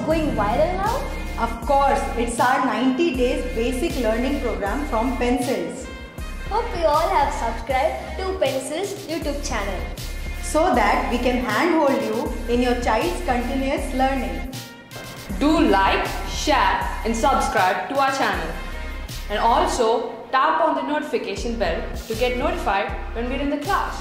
going viral now? Of course, it's our 90 days basic learning program from Pencils. Hope you all have subscribed to Pencils YouTube channel, so that we can handhold you in your child's continuous learning. Do like, share and subscribe to our channel. And also tap on the notification bell to get notified when we're in the class.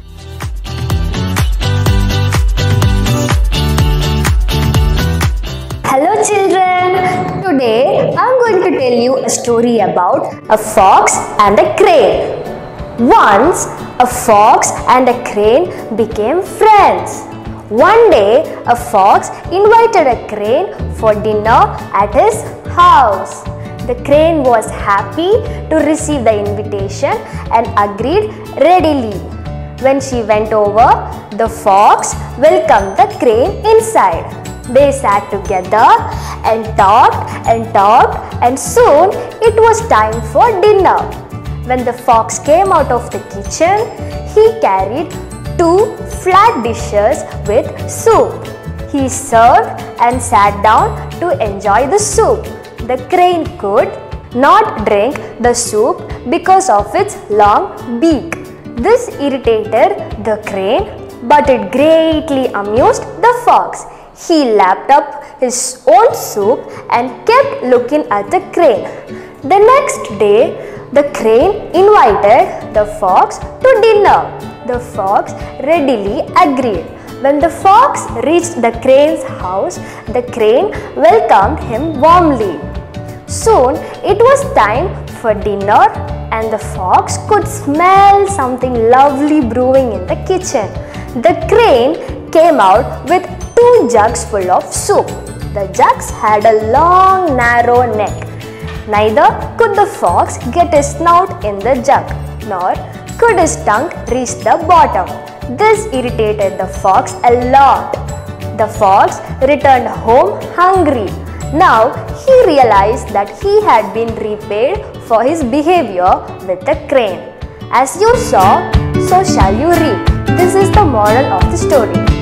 Hello children! Today I'm going to tell you a story about a fox and a crane. Once a fox and a crane became friends. One day a fox invited a crane for dinner at his house. The crane was happy to receive the invitation and agreed readily. When she went over, the fox welcomed the crane inside. They sat together and talked and soon it was time for dinner. When the fox came out of the kitchen, he carried 2 flat dishes with soup. He served and sat down to enjoy the soup. The crane could not drink the soup because of its long beak. This irritated the crane, but it greatly amused the fox. He lapped up his own soup and kept looking at the crane. The next day, the crane invited the fox to dinner. The fox readily agreed. When the fox reached the crane's house, the crane welcomed him warmly. Soon it was time for dinner and the fox could smell something lovely brewing in the kitchen. The crane came out with 2 jugs full of soup. The jugs had a long, narrow neck. Neither could the fox get his snout in the jug, nor could his tongue reach the bottom. This irritated the fox a lot. The fox returned home hungry. Now he realized that he had been repaid for his behavior with the crane. As you saw, so shall you reap. This is the moral of the story.